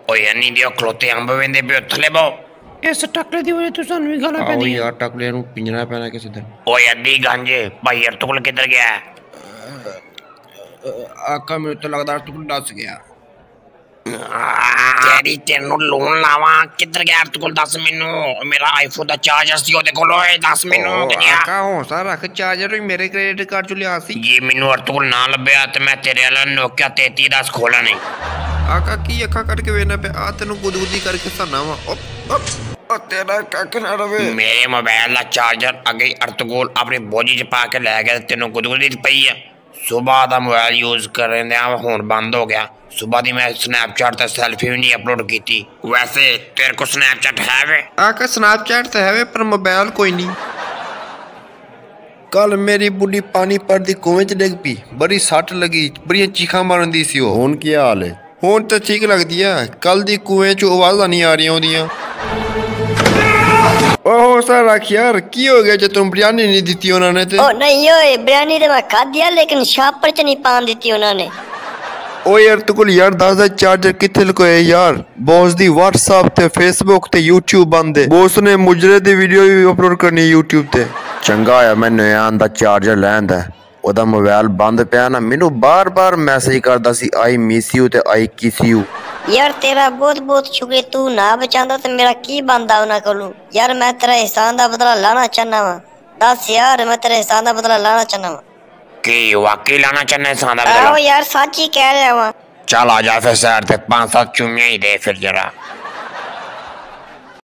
ਓਏ ਅੰਨੀ ਦਿਓ ਖਲੋਤੇ ਅੰਬ ਵੇਂਦੇ ਪਿਓ ਥੱਲੇ ਬੋ। ਇਸ ਟਕਲੇ ਦੀ ਵਜ੍ਹਾ ਤੋਂ ਸਾਨੂੰ ਵੀ ਗਾਲਾਂ ਪੈਂਦੀਆਂ ਯਾਰ ਟਕਲੇ ਨੂੰ ਪਿੰਜਣਾ ਪੈਣਾ ਕਿਸੇ ਦਿਨ। ਓਏ ਅੱਧੀ ਗੰਜ ਭਾਈ ਅਰਤੁਗਲ ਕਿੱਧਰ ਗਿਆ? ਆਕਾ ਮੈਨੂੰ ਤਾਂ ਲੱਗਦਾ ਅਰਤੁਗਲ ਦੱਸ ਗਿਆ। ਤੇਰੀ ਤੈਨੂੰ ਲੋਨ ਲਾਵਾਂ ਕਿੱਧਰ ਗਿਆ ਅਰਤੁਗਲ? ਦੱਸ ਮੈਨੂੰ। ਮੇਰਾ ਆਈਫੋਨ ਦਾ ਚਾਰਜਰ ਸੀ ਉਹਦੇ ਕੋਲ। ਓਏ ਦੱਸ ਮੈਨੂੰ ਆਕਾ ਹੌਸਲਾ ਰੱਖ, ਚਾਰਜਰ ਵੀ ਮੇਰੇ ਕ੍ਰੈਡਿਟ ਕਾਰਡ ਚੋਂ ਲਿਆ ਸੀ। ਜੇ ਮੈਨੂੰ ਅਰਤੁਗਲ ਨਾ ਲੱਭਿਆ ਤੇ ਮੈਂ ਤੇਰੇ ਵਾਲਾ ਨੋਕੀਆ 3310 ਖੋਲਣਾ ਨਹੀਂ। ਆਕਾ ਕੀ ਅੱਖਾਂ ਕੱਢ ਕੇ ਵੇਖਣਾ ਪਿਆ? ਆ ਤੈਨੂੰ ਗੁਦਗੁਦੀ ਕਰਕੇ ਹਸਾਨਾ ਵਾ। ਤੇਰਾ ਕੱਖ ਨਾ ਰਵੇ। ਮੇਰੇ ਮੋਬਾਈਲ ਦਾ ਚਾਰਜਰ ਅੱਗੇ ਅਰਤੁਗਲ ਆਪਣੀ ਬੋਝੀ 'ਚ ਪਾ ਕੇ ਲੈ ਗਿਆ। ਤੈਨੂੰ ਗੁਦਗੁਦੀ ਪਈ ਆ। ਸੁਬਾਹ ਦਾ ਮੋਬਾਈਲ ਯੂਜ਼ ਕਰਨ ਦਿਆਂ ਹੁਣ ਬੰਦ ਹੋ ਗਿਆ। ਸੁਬਾਹ ਦੀ ਮੈਂ ਸਨੈਪਚੈਟ ਤੇ ਸੈਲਫੀ ਵੀ ਨਹੀਂ ਅਪਲੋਡ ਕੀਤੀ। ਵੈਸੇ ਤੇਰੇ ਕੋਲ ਸਨੈਪਚੈਟ ਹੈ ਵੇ? ਆਕਾ ਸਨੈਪਚੈਟ ਤਾਂ ਹੈ ਵੇ, ਪਰ ਮੋਬਾਈਲ ਕੋਈ ਨਹੀਂ। ਕੱਲ ਮੇਰੀ ਬੁੱਢੀ ਪਾਣੀਪਤ ਦੀ ਕੁएं 'ਚ ਡਿੱਗ ਪਈ। ਬੜੀ ਸੱਟ ਲੱਗੀ, ਬੜੀਆਂ ਚੀਖਾਂ ਮਾਰਨ ਦੀ ਸੀ ਉਹ। ਹੁਣ ਕੀ ਹਾਲ ਹੈ? ਹੁਣ ਤਾਂ ਠੀਕ ਲੱਗਦੀ ਆ। ਕੱਲ ਦੀ ਕੁएं 'ਚੋਂ ਆਵਾਜ਼ਾਂ ਨਹੀਂ ਆ ਰਹੀਆਂ ਉਹਦੀਆਂ। ਓਹ ਸਰ ਰੱਖ ਯਾਰ, ਕੀ ਹੋ ਗਿਆ ਜੇ ਤੂੰ ਬਿਰਿਆਨੀ ਨਹੀਂ ਦਿੱਤੀ ਉਹਨਾਂ ਨੇ? ਤੇ ਉਹ ਨਹੀਂ ਓਏ, ਬਿਰਿਆਨੀ ਤੇ ਮੈਂ ਖਾਧੀ ਆ ਲੇਕਿਨ ਸ਼ਾਪਰ 'ਚ ਨਹੀਂ ਪਾਣ ਦਿੱਤੀ ਉਹਨਾਂ ਨੇ। ਓਏ ਯਾਰ ਤੂੰ ਕੋਲ ਯਾਰ ਦੱਸ ਦਾ ਚਾਰਜਰ ਕਿੱਥੇ ਲੁਕੋਇਆ ਯਾਰ? ਬੌਸ ਦੀ WhatsApp ਤੇ Facebook ਤੇ YouTube ਬੰਦ ਹੈ। ਬੌਸ ਨੇ ਮੁਜਰੇ ਦੀ ਵੀਡੀਓ ਵੀ ਅਪਲੋਡ ਕਰਨੀ YouTube ਤੇ। ਚੰਗਾ ਹੋਇਆ ਮੈਂ ਨਿਆਂ ਦਾ ਚਾਰਜਰ ਲੈਣ ਦਾ। ਉਹਦਾ ਮੋਬਾਈਲ ਬੰਦ ਪਿਆ ਨਾ, ਮੈਨੂੰ ਬਾਰ-ਬਾਰ ਮੈਸੇਜ ਕਰਦਾ ਸੀ ਆਈ ਮਿਸ ਯੂ ਤੇ ਆਈ ਕਿਸ ਯੂ। ਯਾਰ ਤੇਰਾ ਬਹੁਤ ਬਹੁਤ ਸ਼ੁਕਰੀਆ, ਤੂੰ ਨਾ ਬਚਾਉਂਦਾ ਤੇ ਮੇਰਾ ਕੀ ਬਣਦਾ ਉਹਨਾਂ ਕੋਲੋਂ। ਯਾਰ ਮੈਂ ਤੇਰਾ ਇਹਸਾਨ ਦਾ ਬਦਲਾ ਲਾਣਾ ਚਾਹਨਾ ਵਾ। ਦੱਸ ਯਾਰ, ਮੈਂ ਤੇਰੇ ਇਹਸਾਨ ਦਾ ਬਦਲਾ ਲਾਣਾ ਚਾਹਨਾ ਵਾ। ਕੀ ਵਾਕਈ ਲਾਣਾ ਚਾਹੁੰਦਾ ਇਹਸਾਨ ਦਾ ਆਹੋ ਬਦਲਾ? ਯਾਰ ਸੱਚ ਹੀ ਕਹਿ ਰਿਹਾ ਵਾ। ਚੱਲ ਆ ਜਾ ਫਿਰ ਸੈਰ ਤੇ 5-7 ਚੁੰਮੀਆਂ ਹੀ ਦੇ ਫਿਰ ਜਰਾ।